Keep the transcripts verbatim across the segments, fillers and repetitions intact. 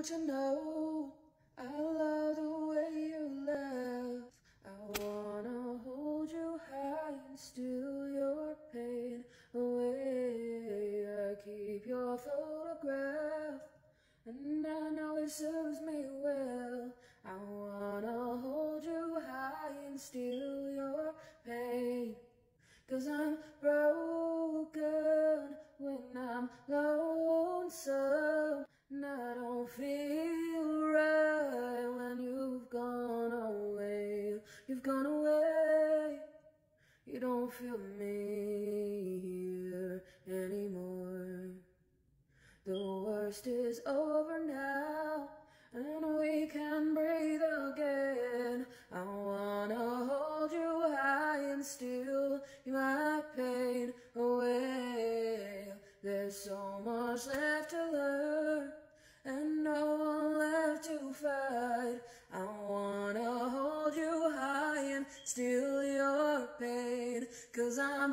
want you to know I love the way you laugh. I wanna hold you high and steal your pain away. I keep your photograph, and I know it serves me well. I wanna hold you high and steal your pain, 'cause I'm broken when I'm lonesome, and I don't feel right when you've gone away. You've gone away. You don't feel me here anymore. The worst is over now, and we can breathe again. I wanna hold you high and steal my pain away. There's so much left to learn, and no one left to fight. I wanna hold you high and steal your pain, 'cause I'm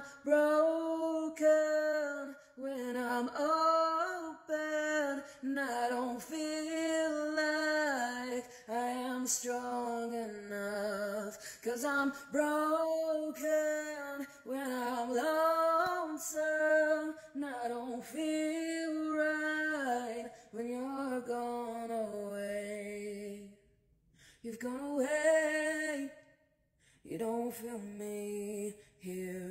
broken when I'm open, and I don't feel like I am strong enough, 'cause I'm broken when I'm lonesome, and I don't feel right when you're gone away. You've gone away. You don't feel me here